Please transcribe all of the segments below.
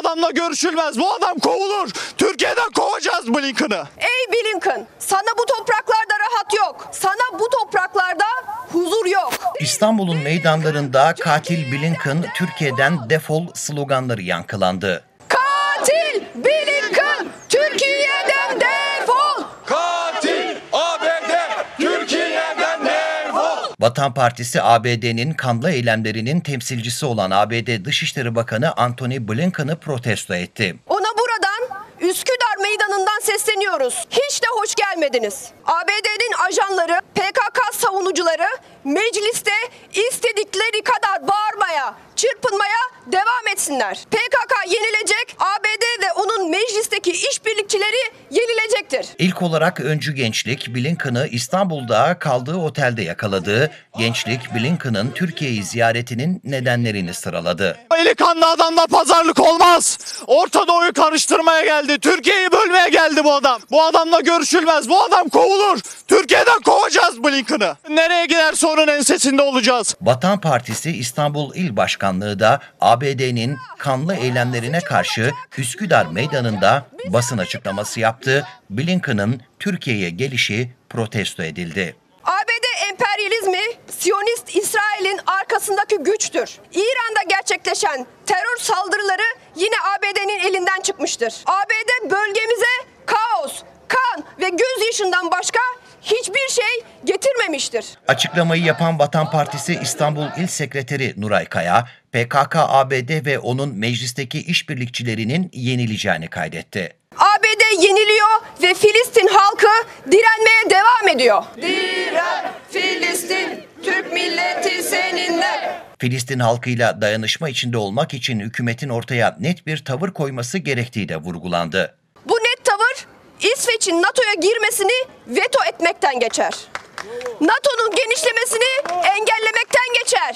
adamla görüşülmez. Bu adam kovulur. Türkiye'den kovacağız Blinken'ı. Ey Blinken, sana bu topraklarda rahat yok. Sana bu topraklarda huzur yok. İstanbul'un meydanlarında katil Blinken Türkiye'den defol sloganları yankılandı. Katil Blinken, Türkiye'den defol. Katil ABD, Türkiye'den defol. Vatan Partisi ABD'nin kanlı eylemlerinin temsilcisi olan ABD Dışişleri Bakanı Antony Blinken'ı protesto etti. Ona buradan Üsküdar Meydanı'ndan sesleniyoruz. Hiç de hoş gelmediniz. ABD'nin ajanları, PKK savunucuları mecliste istedikleri kadar bağırmaya, çırpınmaya devam etsinler. PKK yenilecek, ABD ve onun meclisteki işbirlikçileri yenilecektir. İlk olarak Öncü Gençlik, Blinken'ı İstanbul'da kaldığı otelde yakaladı. Gençlik, Blinken'ın Türkiye'yi ziyaretinin nedenlerini sıraladı. Eli kanlı adamla pazarlık olmaz. Orta Doğu'yu karıştırmaya geldi. Türkiye'yi bölmeye geldi bu adam. Bu adamla görüşülmez. Bu adam kovulur. Türkiye'den kovacağız Blinken'ı. Nereye giderse onun ensesinde olacağız. Vatan Partisi İstanbul İl Başkanlığı da ABD'nin kanlı eylemlerine karşı Üsküdar Meydanı'nda basın açıklaması yaptı. Blinken'ın Türkiye'ye gelişi protesto edildi. ABD emperyalizmi, Siyonist İsrail'in arkasındaki güçtür. İran'da gerçekleşen terör saldırıları yine ABD'nin elinden çıkmıştır. ABD bölgemize kaos, kan ve gözyaşından başka hiçbir şey getirmemiştir. Açıklamayı yapan Vatan Partisi İstanbul İl Sekreteri Nuray Kaya, PKK, ABD ve onun meclisteki işbirlikçilerinin yenileceğini kaydetti. ABD yeniliyor ve Filistin halkı direnmeye devam ediyor. Diren Filistin, Türk milleti seninle. Filistin halkıyla dayanışma içinde olmak için hükümetin ortaya net bir tavır koyması gerektiği de vurgulandı. Bu net tavır İsveç'in NATO'ya girmesini veto etmekten geçer. NATO'nun genişlemesini engellemekten geçer.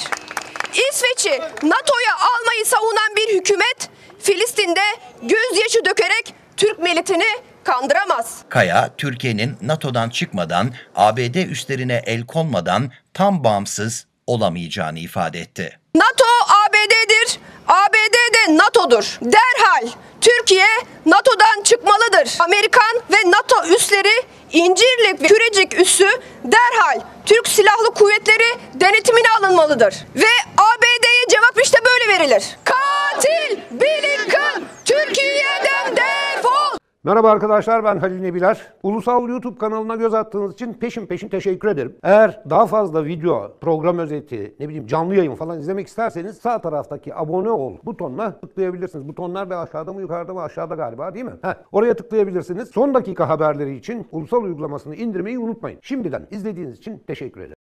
İsveç'i NATO'ya almayı savunan bir hükümet Filistin'de gözyaşı dökerek Türk milletini kandıramaz. Kaya, Türkiye'nin NATO'dan çıkmadan, ABD üslerine el konmadan tam bağımsız olamayacağını ifade etti. NATO ABD'dir, ABD de NATO'dur. Derhal Türkiye NATO'dan çıkmalıdır. Amerikan ve NATO üsleri İncirlik ve Kürecik üssü derhal Türk Silahlı Kuvvetleri denetimine alınmalıdır. Ve ABD'ye cevap işte böyle verilir. Katil Blinken, Türkiye'den defol! Merhaba arkadaşlar, ben Halil Nebiler. Ulusal YouTube kanalına göz attığınız için peşin teşekkür ederim. Eğer daha fazla video, program özeti, canlı yayın falan izlemek isterseniz sağ taraftaki abone ol butonuna tıklayabilirsiniz. Butonlar ve aşağıda mı yukarıda mı aşağıda galiba değil mi? Oraya tıklayabilirsiniz. Son dakika haberleri için ulusal uygulamasını indirmeyi unutmayın. Şimdiden izlediğiniz için teşekkür ederim.